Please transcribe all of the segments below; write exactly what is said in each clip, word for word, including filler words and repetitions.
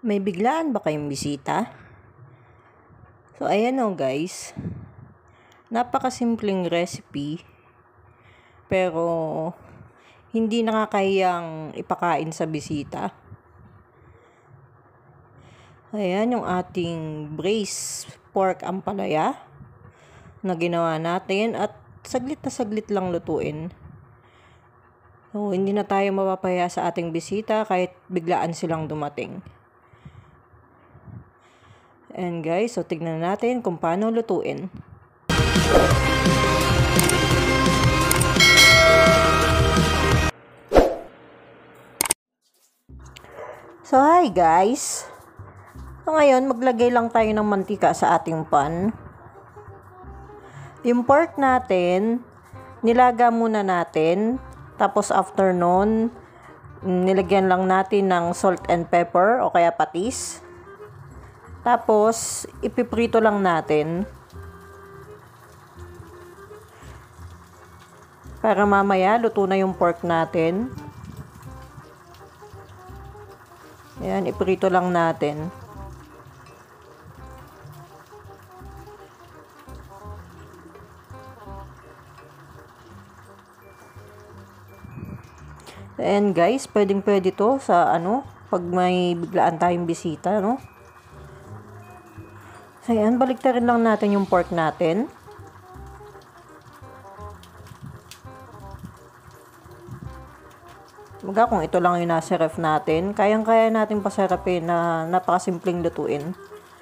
May biglaan ba kayong bisita? So, ayan o guys. Napakasimpleng recipe. Pero, hindi nakakahiyang ipakain sa bisita. Ayan yung ating braised pork ampalaya na ginawa natin at saglit na saglit lang lutuin. So, hindi na tayo mapapaya sa ating bisita kahit biglaan silang dumating. And guys, so tignan natin kung paano lutuin. So hi guys. So ngayon, maglagay lang tayo ng mantika sa ating pan. Yung pork natin, nilaga muna natin. Tapos after nun, nilagyan lang natin ng salt and pepper o kaya patis. Tapos, ipiprito lang natin. Para mamaya, luto na yung pork natin. Ayan, iprito lang natin. Ayan guys, pwedeng pwede to sa ano, pag may biglaan tayong bisita, no? So, ayan, baliktarin lang natin yung pork natin. Baga kung ito lang yung nasa ref natin, kayang-kaya natin pasarapin na napakasimpleng lutuin.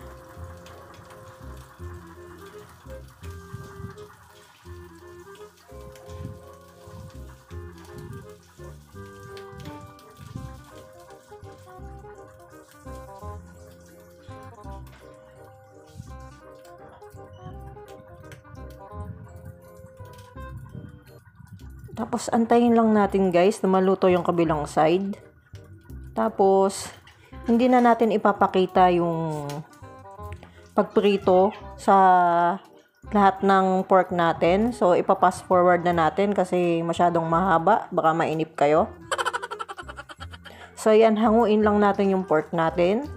Tapos, antayin lang natin guys na maluto yung kabilang side. Tapos, hindi na natin ipapakita yung pagprito sa lahat ng pork natin. So, ipapass forward na natin kasi masyadong mahaba. Baka mainip kayo. So, yan. Hanguin lang natin yung pork natin.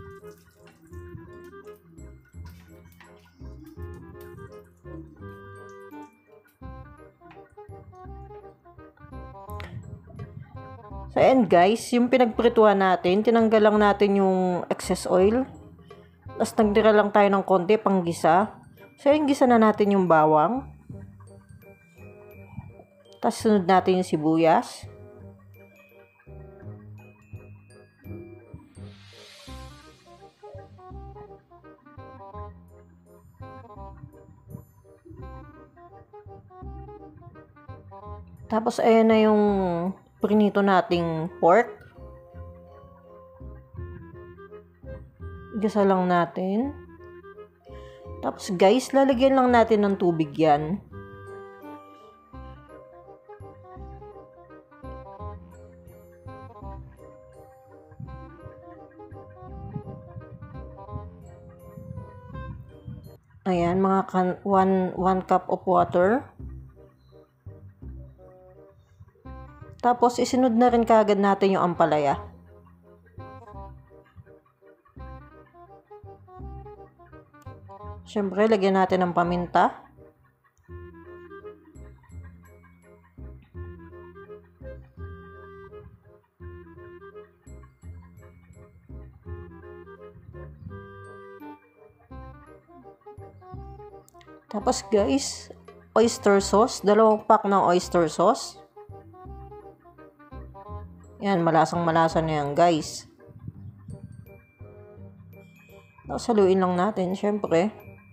So, and guys, yung pinagprituhan natin, tinanggal lang natin yung excess oil. Tapos, nagtira lang tayo ng konti pang gisa. So, yung gisa na natin yung bawang. Tapos, sunod natin yung sibuyas. Tapos, ayan na yung prinito nating pork. Gisa lang natin. Tapos guys, lalagyan lang natin ng tubig yan. Ayan, mga one, one cup of water. Tapos, isunod na rin kaagad natin yung ampalaya. Siyempre, lagyan natin ng paminta. Tapos, guys, oyster sauce. Dalawang pack ng oyster sauce. Yan, malasang malasa na yan, guys. Tapos, haluin lang natin, syempre.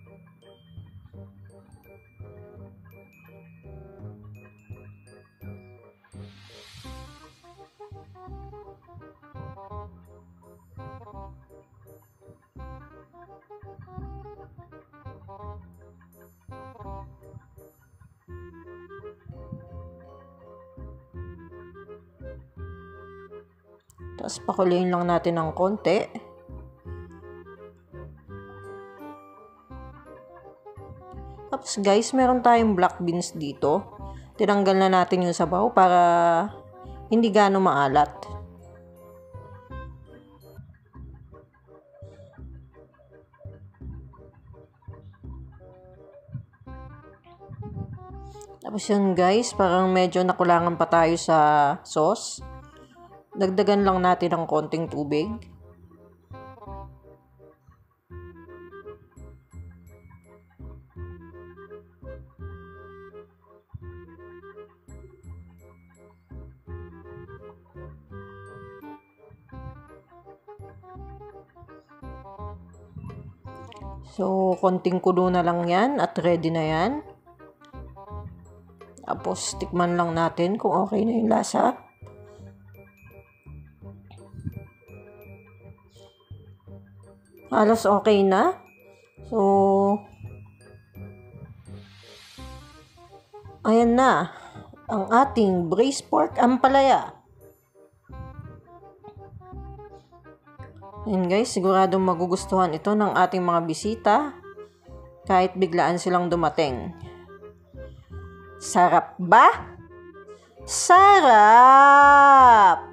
Tapos, pakuloyin lang natin ng konti. Tapos, guys, meron tayong black beans dito. Tinanggal na natin yung sabaw para hindi gaano maalat. Tapos yun guys, parang medyo nakulangan pa tayo sa sauce. Dagdagan lang natin ng konting tubig. So, konting kulo na lang yan at ready na yan. Tapos, tikman lang natin kung okay na yung lasa. Halos okay na. So, ayan na ang ating braised pork ampalaya. Ayan guys, siguradong magugustuhan ito ng ating mga bisita kahit biglaan silang dumating. Sarap ba? Sarap!